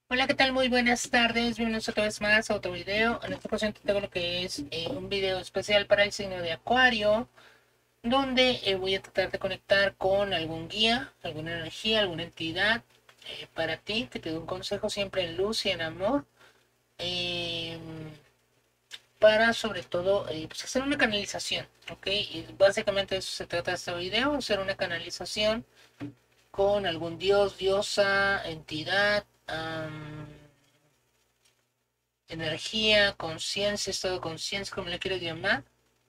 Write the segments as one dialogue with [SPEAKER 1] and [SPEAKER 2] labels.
[SPEAKER 1] Hola, ¿qué tal? Muy buenas tardes. Bienvenidos otra vez más a otro video. En esta ocasión te tengo lo que es un video especial para el signo de Acuario, donde voy a tratar de conectar con algún guía, alguna energía, alguna entidad para ti, que te dé un consejo siempre en luz y en amor, eh, para sobre todo pues hacer una canalización, ¿ok? Y básicamente de eso se trata este video, hacer una canalización con algún dios, diosa, entidad, energía, conciencia, estado de conciencia, como le quieras llamar,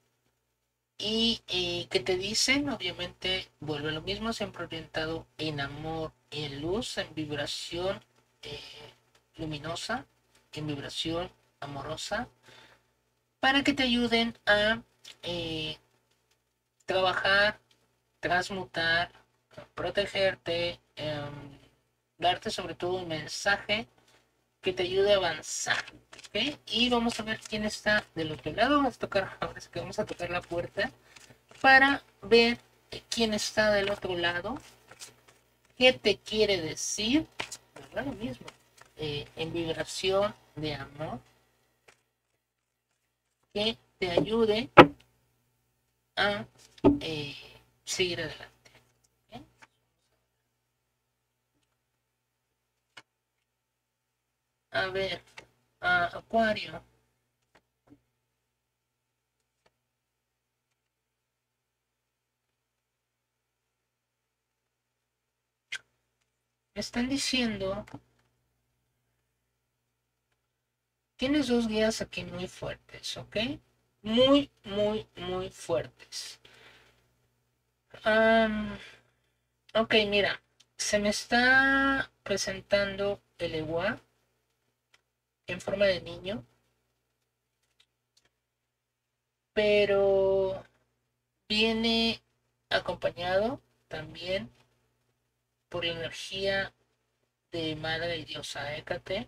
[SPEAKER 1] y que te dicen, obviamente, vuelve a lo mismo, siempre orientado en amor, en luz, en vibración eh, luminosa, en vibración amorosa, para que te ayuden a eh, trabajar, transmutar, protegerte, darte sobre todo un mensaje que te ayude a avanzar. ¿Ok? Y vamos a ver quién está del otro lado. Vamos a tocar, ahora sí que vamos a tocar la puerta para ver quién está del otro lado, qué te quiere decir, ¿verdad? Lo mismo, en vibración de amor, que te ayude a eh, seguir adelante. ¿Ok? A ver, Acuario, me están diciendo, tienes dos guías aquí muy fuertes, ¿ok? Muy, muy, muy fuertes. Um, ok, mira, se me está presentando el Ewa en forma de niño, pero viene acompañado también por la energía de Madre y Diosa Hécate.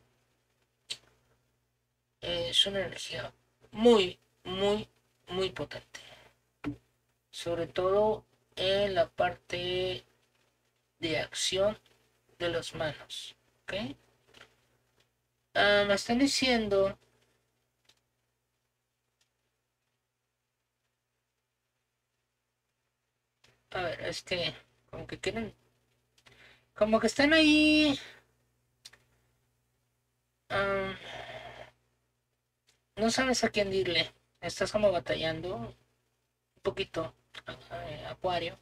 [SPEAKER 1] Es una energía muy, muy, muy potente, sobre todo en la parte de acción de las manos. ¿Ok? Me están diciendo, a ver, es que como que quieren, como que están ahí. um, no sabes a quién dirle. Estás como batallando un poquito, Acuario.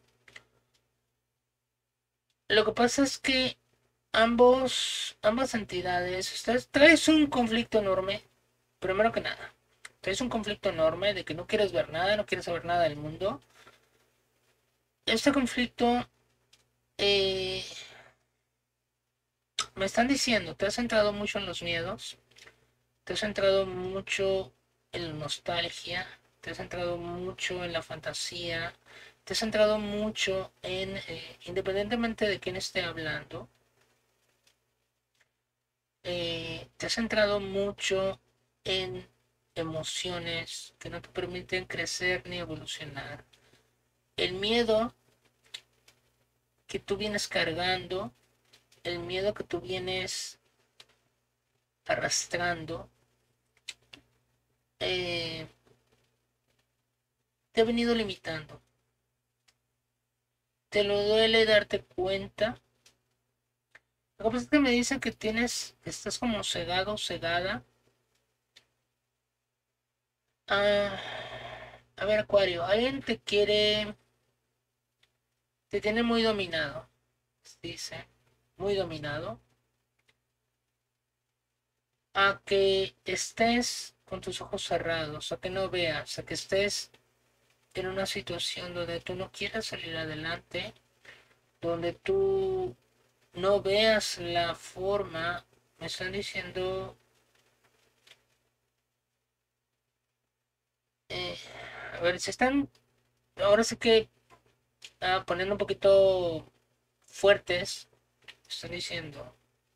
[SPEAKER 1] Lo que pasa es que ambas entidades, traes un conflicto enorme, primero que nada. Traes un conflicto enorme de que no quieres ver nada, no quieres saber nada del mundo. Este conflicto, eh, me están diciendo, te has centrado mucho en los miedos, te has centrado mucho en la nostalgia, te has centrado mucho en la fantasía, te has centrado mucho en, independientemente de quién esté hablando, te has centrado mucho en emociones que no te permiten crecer ni evolucionar. El miedo que tú vienes cargando, el miedo que tú vienes arrastrando, eh, te ha venido limitando. Te lo duele darte cuenta. Lo que pasa es que me dicen que estás como cegado, cegada. Ah, a ver, Acuario, alguien te tiene muy dominado, dice, muy dominado, a que estés con tus ojos cerrados, a que no veas, a que estés en una situación donde tú no quieras salir adelante, donde tú no veas la forma, me están diciendo, eh, a ver, se están, ahora sí que poniendo un poquito fuertes, están diciendo.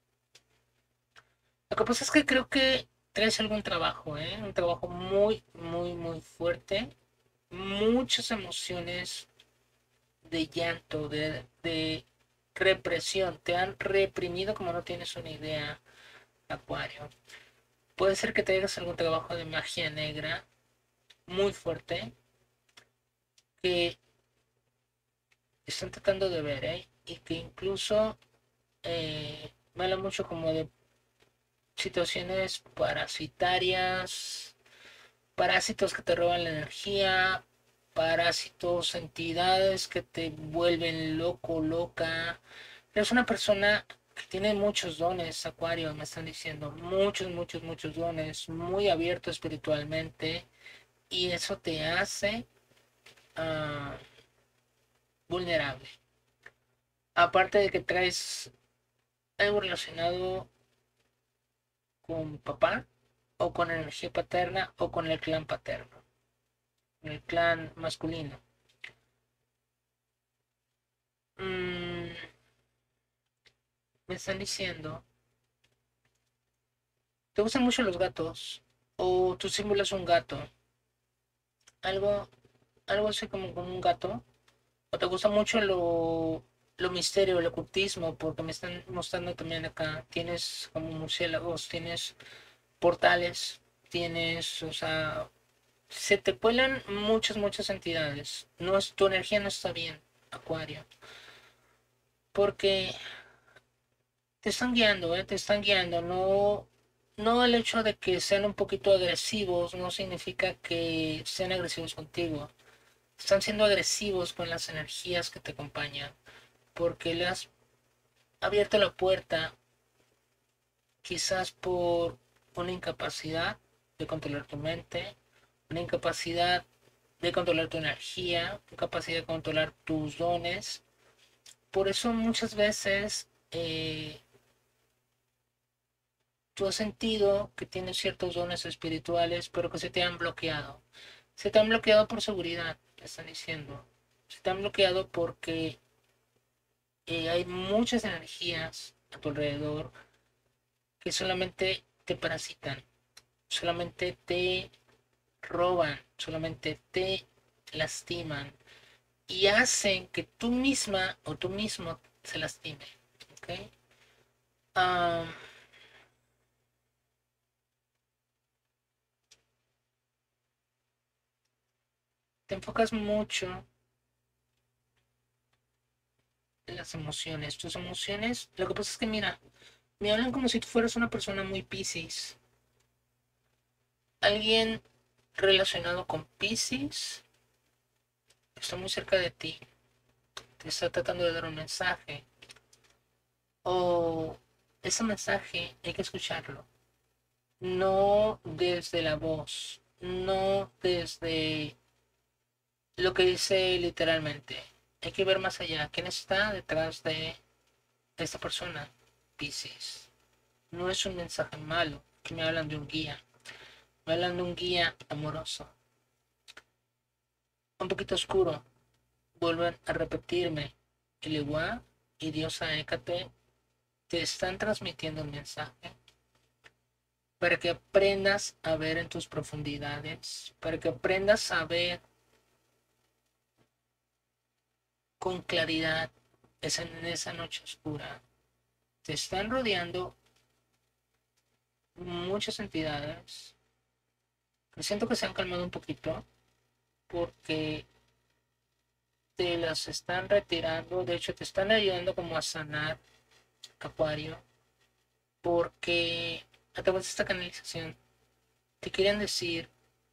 [SPEAKER 1] Lo que pasa es que creo que traes algún trabajo, ¿eh? Un trabajo muy, muy, muy fuerte, muchas emociones de llanto, de represión, te han reprimido como no tienes una idea. Acuario. Puede ser que te hagas algún trabajo de magia negra muy fuerte que están tratando de ver, ¿eh? Y que incluso me habla mucho como de situaciones parasitarias, parásitos que te roban la energía, parásitos, entidades que te vuelven loco, loca. Eres una persona que tiene muchos dones, Acuario, me están diciendo, muchos, muchos, muchos dones, muy abierto espiritualmente, y eso te hace uh, vulnerable. Aparte de que traes algo relacionado con papá, o con energía paterna, o con el clan paterno, el clan masculino. Mm, me están diciendo, ¿te gustan mucho los gatos? ¿O tu símbolo es un gato? Algo, algo así como un gato. ¿O te gusta mucho lo misterio, el ocultismo? Porque me están mostrando también acá. Tienes como murciélagos, tienes portales, tienes, o sea, se te cuelan muchas, muchas entidades. No es, tu energía no está bien, Acuario. Porque te están guiando, te están guiando. No, no el hecho de que sean un poquito agresivos no significa que sean agresivos contigo. Están siendo agresivos con las energías que te acompañan. Porque le has abierto la puerta, quizás por una incapacidad de controlar tu mente, una incapacidad de controlar tu energía, incapacidad de controlar tus dones. Por eso muchas veces tú has sentido que tienes ciertos dones espirituales, pero que se te han bloqueado. Se te han bloqueado por seguridad, te están diciendo. Se te han bloqueado porque hay muchas energías a tu alrededor que solamente te parasitan, solamente te roban, solamente te lastiman y hacen que tú misma o tú mismo se lastime. ¿Okay? Um, te enfocas mucho en las emociones. Tus emociones, lo que pasa es que mira, me hablan como si tú fueras una persona muy Piscis. Alguien relacionado con Piscis está muy cerca de ti. Te está tratando de dar un mensaje. O ese mensaje hay que escucharlo. No desde la voz. No desde lo que dice literalmente. Hay que ver más allá. ¿Quién está detrás de esta persona? Piscis. No es un mensaje malo. Que me hablan de un guía. Me hablan de un guía amoroso. Un poquito oscuro. Vuelven a repetirme. El igual y Diosa Hécate te están transmitiendo un mensaje para que aprendas a ver en tus profundidades, para que aprendas a ver con claridad en esa noche oscura. Te están rodeando muchas entidades. Siento que se han calmado un poquito porque te las están retirando, de hecho te están ayudando como a sanar, Acuario, porque a través de esta canalización te quieren decir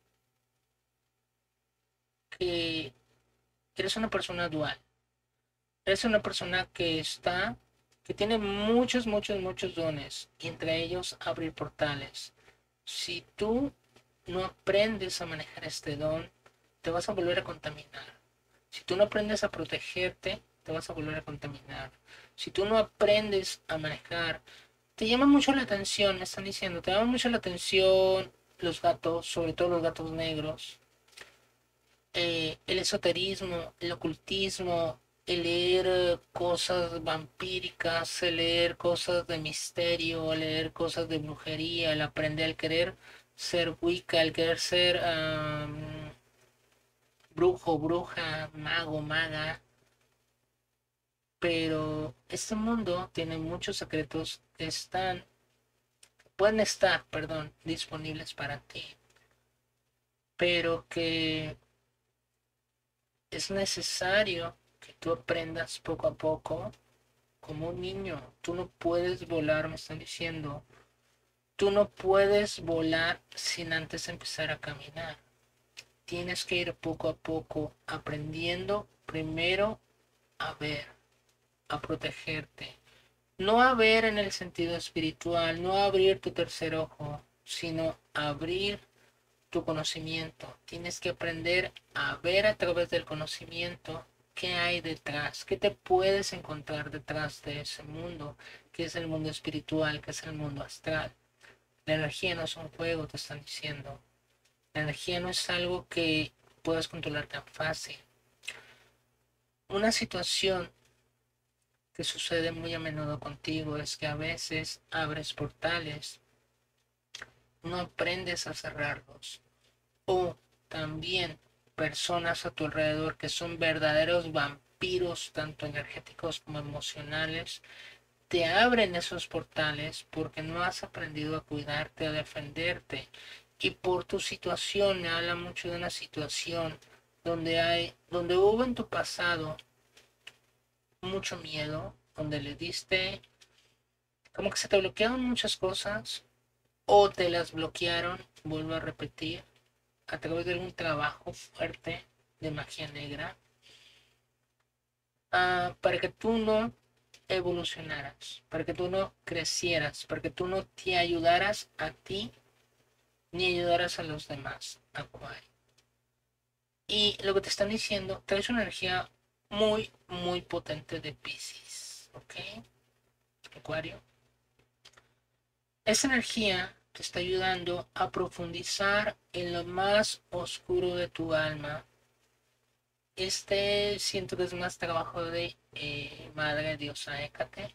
[SPEAKER 1] que eres una persona dual, eres una persona que tiene muchos, muchos, muchos dones, y entre ellos abrir portales. Si tú no aprendes a manejar este don, te vas a volver a contaminar. Si tú no aprendes a protegerte, te vas a volver a contaminar. Si tú no aprendes a manejar, te llama mucho la atención, me están diciendo, te llama mucho la atención los gatos, sobre todo los gatos negros, el esoterismo, el ocultismo, el leer cosas vampíricas, el leer cosas de misterio, el leer cosas de brujería, el aprender, el querer ser Wicca, el querer ser brujo, bruja, mago, maga. Pero este mundo tiene muchos secretos que están pueden estar, perdón, disponibles para ti, pero que es necesario que tú aprendas poco a poco como un niño. Tú no puedes volar, me están diciendo. Tú no puedes volar sin antes empezar a caminar. Tienes que ir poco a poco aprendiendo primero a ver, a protegerte. No a ver en el sentido espiritual, no abrir tu tercer ojo, sino abrir tu conocimiento. Tienes que aprender a ver a través del conocimiento qué hay detrás, qué te puedes encontrar detrás de ese mundo, que es el mundo espiritual, que es el mundo astral. La energía no es un juego, te están diciendo. La energía no es algo que puedas controlar tan fácil. Una situación que sucede muy a menudo contigo es que a veces abres portales, no aprendes a cerrarlos. O también personas a tu alrededor que son verdaderos vampiros, tanto energéticos como emocionales, te abren esos portales porque no has aprendido a cuidarte, a defenderte. Y por tu situación, me habla mucho de una situación donde hubo en tu pasado mucho miedo, donde le diste, como que se te bloquearon muchas cosas, o te las bloquearon, vuelvo a repetir, a través de algún trabajo fuerte de magia negra, para que tú no evolucionaras, para que tú no crecieras, para que tú no te ayudaras a ti ni ayudaras a los demás, Acuario. Y lo que te están diciendo, traes una energía muy, muy potente de Piscis, ¿ok? Acuario. Esa energía te está ayudando a profundizar en lo más oscuro de tu alma. Siento que es más trabajo de Madre Diosa Hécate.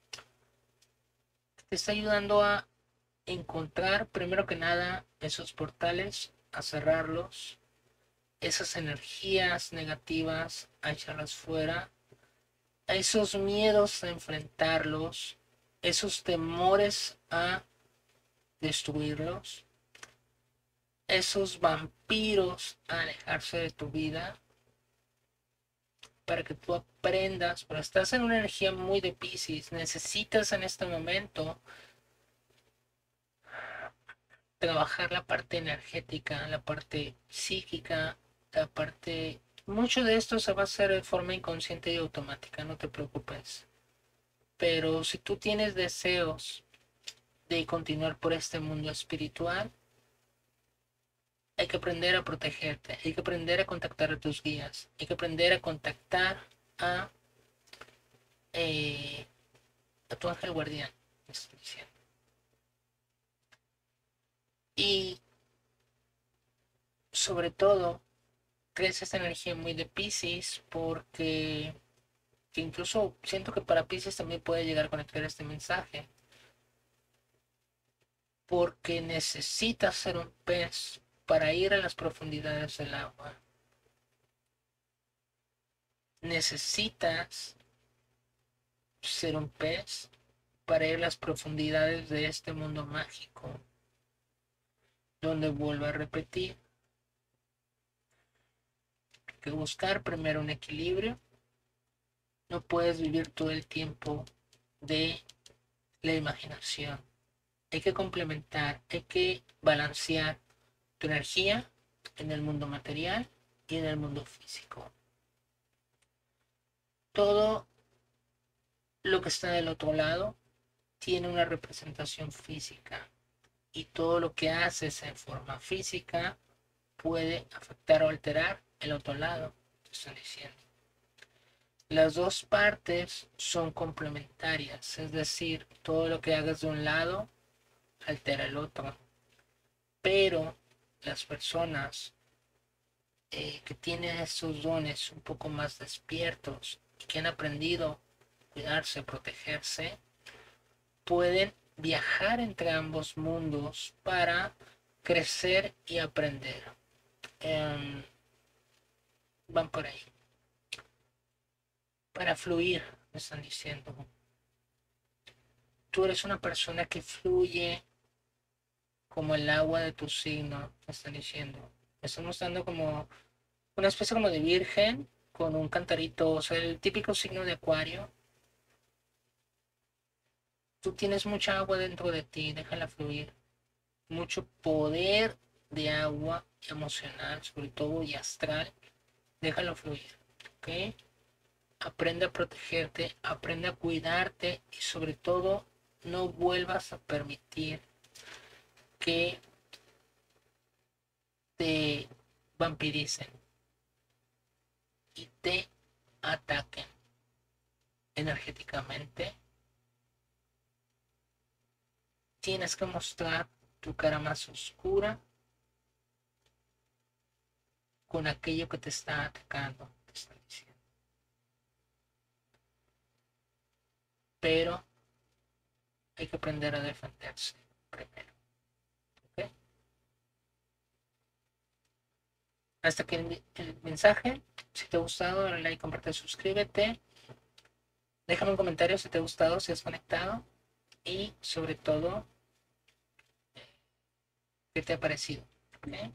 [SPEAKER 1] Te está ayudando a encontrar, primero que nada, esos portales, a cerrarlos, esas energías negativas, a echarlas fuera, a esos miedos a enfrentarlos, esos temores a destruirlos, esos vampiros a alejarse de tu vida, para que tú aprendas, pero estás en una energía muy de Piscis, necesitas en este momento trabajar la parte energética, la parte psíquica, la parte... Mucho de esto se va a hacer de forma inconsciente y automática, no te preocupes. Pero si tú tienes deseos de continuar por este mundo espiritual, hay que aprender a protegerte, hay que aprender a contactar a tus guías, hay que aprender a contactar a, eh, a tu ángel guardián, me estoy diciendo. Y sobre todo, crees esta energía muy de Pisces porque que incluso siento que para Pisces también puede llegar a conectar este mensaje, porque necesitas ser un pez para ir a las profundidades del agua. Necesitas ser un pez para ir a las profundidades de este mundo mágico, donde vuelvo a repetir que buscar primero un equilibrio. No puedes vivir todo el tiempo de la imaginación. Hay que complementar, hay que balancear tu energía en el mundo material y en el mundo físico. Todo lo que está del otro lado tiene una representación física y todo lo que haces en forma física puede afectar o alterar el otro lado, te estoy diciendo. Las dos partes son complementarias, es decir, todo lo que hagas de un lado altera el otro, pero las personas que tienen esos dones un poco más despiertos y que han aprendido a cuidarse, protegerse, pueden viajar entre ambos mundos para crecer y aprender. Um, Van por ahí. Para fluir, me están diciendo. Tú eres una persona que fluye como el agua de tu signo, me están diciendo. Me están mostrando como una especie como de virgen con un cantarito, o sea, el típico signo de Acuario. Tú tienes mucha agua dentro de ti, déjala fluir. Mucho poder de agua emocional, sobre todo y astral, déjalo fluir, ¿ok? Aprende a protegerte, aprende a cuidarte y sobre todo no vuelvas a permitir que te vampiricen y te ataquen energéticamente. Tienes que mostrar tu cara más oscura con aquello que te está atacando, te están diciendo. Pero hay que aprender a defenderse primero, ¿ok? Hasta que el mensaje, si te ha gustado, dale like, comparte, suscríbete. Déjame un comentario si te ha gustado, si has conectado. Y sobre todo, ¿qué te ha parecido? ¿Okay?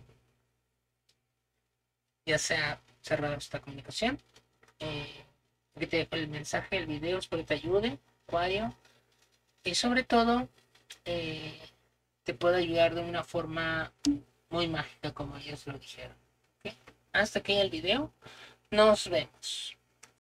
[SPEAKER 1] Ya sea cerrado esta comunicación. Aquí te dejo el mensaje, el video, espero que te ayude, Acuario. Y sobre todo, eh, te puede ayudar de una forma muy mágica, como ellos lo dijeron. ¿Okay? Hasta aquí el video. Nos vemos.